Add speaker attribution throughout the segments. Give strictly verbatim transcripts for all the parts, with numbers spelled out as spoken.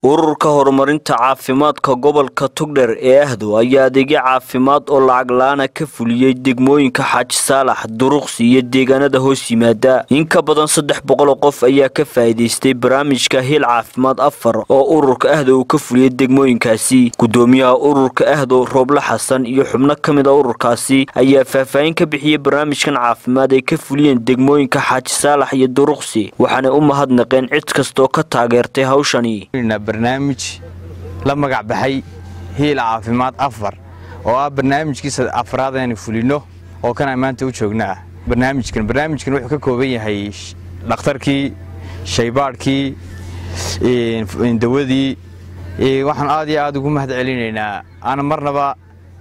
Speaker 1: ururka horumarinta caafimaadka gobolka Togdheer ee Ahdo ayaa adeegyo caafimaad oo lacag la'aan ka fuliyay degmooyinka Xaaji Saalax, Duruqsi iyo deegaanada hoos yimaada. In ka badan saddex boqol oo qof ayaa ka faa'iideystay barnaamijka Hiil Caafimaad afar oo ururka Ahdo uu ka fuliyay degmooyinkaasi. Gudoomiyaha ururka Ahdo Rooble Xasan iyo xubno kamid ah ururkaasi ayaa faahfaahin ka bixiyay barnaamijkan caafimaad ay ka fuliyeen degmooyinka Xaaji Saalax iyo Duruqsi, waxaana u mahadnaqeen cid kasta oo ka taageertay hawshani.
Speaker 2: برنامج لما قاعد بحي هي العافيمات أفر أو برنامج كيس أفراد يعني فلينه أو كان عمان توجهنا برنامج كان برنامج كان وحكي كوبية هي دكتور كي شيبار كي إن دوذي وحن عادي عادي قوم هذا علينا أنا مرة بقى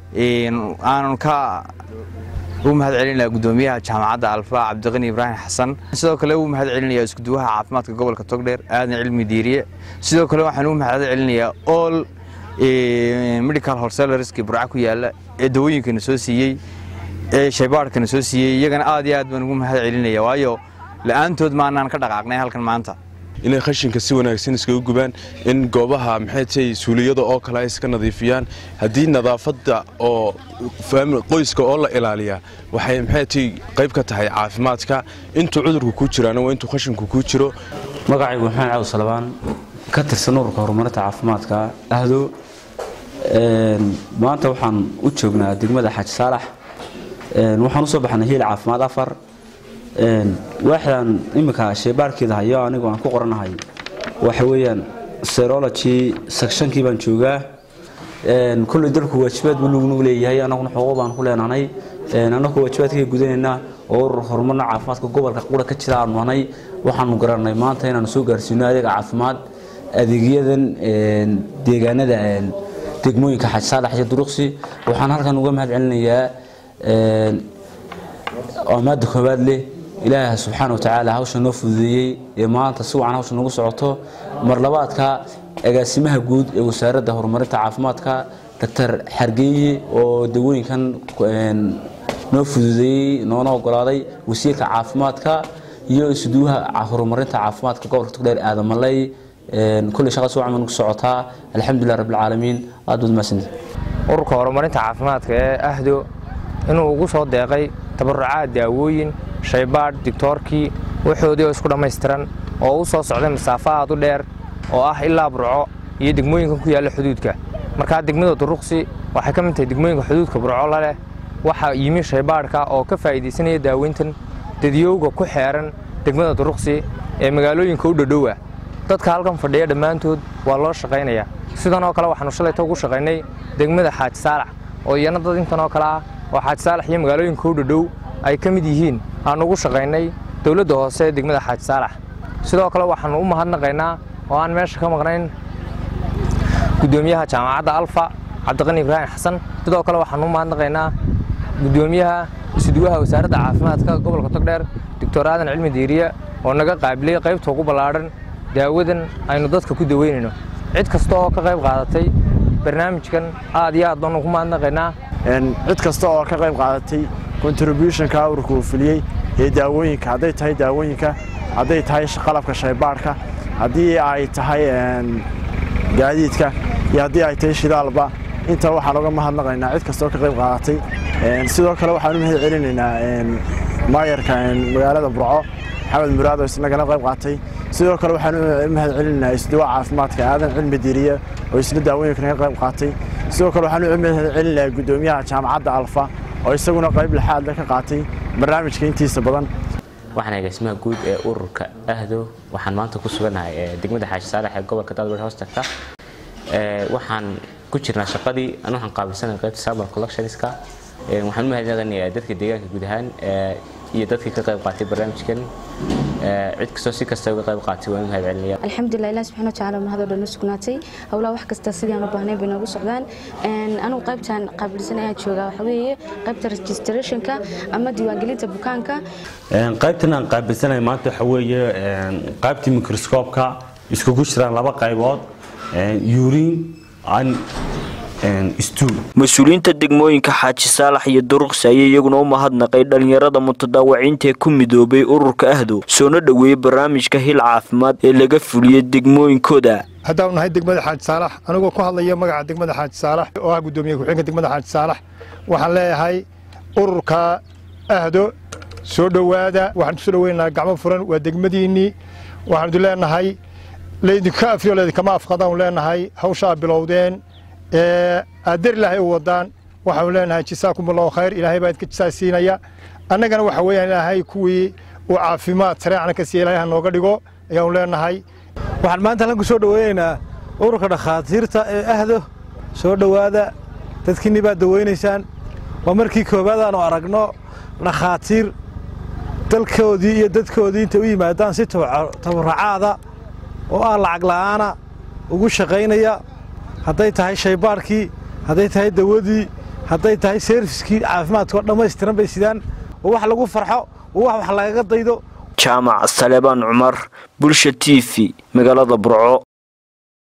Speaker 2: أنا كا قوم هذا علينا قدوميها جامعة ألفا عبد الغني إبراهيم حسن sidoo kale uu mahad celinaya isku duwaha caafimaadka gobolka Togdheer aadan cilmi diiriye sidoo kale waxaan u mahad celinayaa all medical wholesalers ki burca ku yaala ee dawooyinka soo siiyay ee shaybaarka soo siiyay iyagana aad iyo aad baan ugu mahad celinaya waayo la'aantood ma aanan ka dhaqaaqnay halkan maanta
Speaker 3: inay khashinka si wanaagsan iskaga gubaan in goobaha maxay tahay suuliyada oo kale ay iska nadiifiyaan hadii nadaafada oo qoyska oo la ilaaliya waxay maxay tahay qayb ka tahay caafimaadka inta cudurku ku jiraan oo inta khashinku ku jiro
Speaker 4: magacaygu waxaan caaw salabaan ka tirsan ururka horumarinta caafimaadka Ahdo een maanta waxaan u joognaa degmada Xaaji Saalax een waxaan u soo baxnay Hiil Caafimaad afar een waxaan imika shaybaarkeeda hayo anigu aan ku qoranahay waxa weeyaan serology sectionkii baan joogaa een kullu dalku waajibaad buu nagu leeyahay anaguna xuquuq baan ku leenahay een anagu waajibaadkii gudanayna oo horumarna caafimaadka gobolka qura ka jira aan waanay waxaan garanay maanta inaan soo gaarsiino adeeg caafimaad adeegyadan een deegaanada een degmooyinka Xaaji Saalax iyo Duruqsi waxaan halkan uga mahad celinayaa een amaad koobaad leh إلهي سبحانه وتعالى هوش نوف ذي ما تسوى عن هوش نوف سعته مرلبات كا أجسمها جود وسارة ده هرمرت عافمات كا دكتور حرقي ودوين كان نوف ذي نونا وقرادي وسيك عافمات كا يسدوها هرمرت عافمات كا قبل تقدر آدم الله كل شخص سوى عن سعتها الحمد لله رب العالمين أدود مسند.
Speaker 5: أورك هرمرت عافمات كا أهدو إنه وقصة دقيقة تبرعات داوين shaybaar doctorkii wuxuudii isku dhameystiran oo u soo socday masaafaad u dheer oo ah ilaa Burco iyo degmooyinka ku yaala xuduudka marka degmada Duruqsi waxay ka mid tahay degmooyinka xuduudka Burco la leh waxa yimi shaybaarka oo ka faa'iideysanaya daaweyntan dadiyowga ku xeeran degmada Duruqsi ee magaalooyinka u dhadhow ah dadka halkan fadhiya dhamaantood waa loo shaqeynaya sidoo kale waxaanu shalay ugu shaqeynay degmada Xaaji Saalax oo iyana dad intan oo kale ah oo Xaaji Saalax iyo magaalooyinka u dhadhow ay ka mid yihiin aan ugu shaqeynay dawladda hoose degmada Xaaji Saalax sidoo kale waxaan u mahadnaqaynaa oo aan meesha ka maqnayn gudoomiyaha jaamacadda Alfa Cabdi Qani Ibraahim Xasan sidoo kale waxaan u mahadnaqaynaa gudoomiyaha isduwaha wasaaradda caafimaadka gobolka Togdheer Doctor Aadan Cilmi Diiriye oo naga qaabilay qaybta ugu balaaran daawadan aynu dadka ku daweynayno cid kasta oo ka qayb qaadatay barnaamijkan aad iyo aad baan ugu mahadnaqaynaa
Speaker 6: in cid kasta oo ka qayb qaadatay contribution ka ururku fuliyay ee daawooyinka haday tahay daawooyinka haday tahay qalabka shaybaarka hadii ay tahay een gaadiidka iyo hadii ay tahay shidaalba inta waxaan uga mahadnaqaynaa cid kasta oo ka qayb qaadatay een sidoo kale waxaan u mahad celinaynaa een maayarka magaalada Burco Maxamed Muraad oo isna ka qayb qaatay sidoo kale waxaan u mahad celinaynaa isduwa caafimaadka aadan cilmi diiriye oo isna daawooyinka ka qayb qaatay sidoo kale waxaan u mahad celinayaa gudoomiyaha jaamacadda Alfa oo isaguna qayb laxaad ka qaatay barnaamijka intiisa badan
Speaker 7: waxaan agaasimaha guud ee ururka Ahdo waxaan maanta ku suganahay degmada Xaaji Saalax ee gobolka Togdheer hoostagta ee waxaan ku jirnaa shaqadii aan waxaan qaabilsanahay qaybta sample collectionska ee waxaan u mahadnaqayaa dadka deegaanka guud ahaan ee iyo dadka ka qayb qaatay barnaamijkan ee cid kasta si kasta uga qayb qaatay waan mahad celinayaa
Speaker 8: alxamdulillah ilaahay subhanahu wa ta'ala mahad oo sugnaatay hawla wax kasta sidaan u baahnay bay nagu socdaan een anu qaybtan qaabilsanahay jooga waxa weeye qaybta registrationka ama diiwaangelinta bukaanka
Speaker 4: een qaybtan aan qaabilsanahay maanta waxa weeye een qaybta microscope-ka isku jiraan laba qaybood een urine and
Speaker 1: mas-uuliyiinta degmooyinka Xaaji Saalax iyo Duruqsi ayaa iyaguna u mahadnaqay dhalinyarada mutadawiciinta ee ku midoobay ururka Ahdo soona dhaweeyay barnaamijka Hiil Caafimaad ee laga fuliyay degmooyinkooda.
Speaker 9: haddaan nahay degmada Xaaji Saalax anigoo ku hadlaya magaca degmada Xaaji Saalax oo ah gudoomiye ku-xigeenka degmada Xaaji Saalax waxaan leeyahay ururka ahdo soo dhawaada waxaan soo dhaweynaynaa gacmo furan waa degmadiinii waxaan leenahay leedinka afiyo leedinka ma afqadaan leenahay hawsha bilowdeen ee adeer ilaahay u wadaan waxaan leenahay jisaakumullahu khayr ilaahay baa idinka jisaasiinaya annagana waxa weeyaan ilaahay kuwii uu caafimaad sareecana ka siiyay ilaahay nooga dhigo ayaan leenahay
Speaker 10: waxaan maanta lan ku soo dhaweynaynaa ururka dhakhaatiirta ee ahdo soo dhawaada dadkiinni baad daweynaysaan waa markii koobaad aanu aragno dhakhaatiir dalkoodii iyo dadkoodii inta u yimaadaan si tabarracaada oo aan lacag la'aana ugu shaqaynaya hadday tahay shaybaarkii hadday tahay dawadii hadday tahay serviskii caafimaadka oo dhammaystiran bay sidaan oo wax lagu farxo oo wax wax lagaga daydo
Speaker 1: jaamac Saleebaan Cumar bulsha T V magaalada Burco.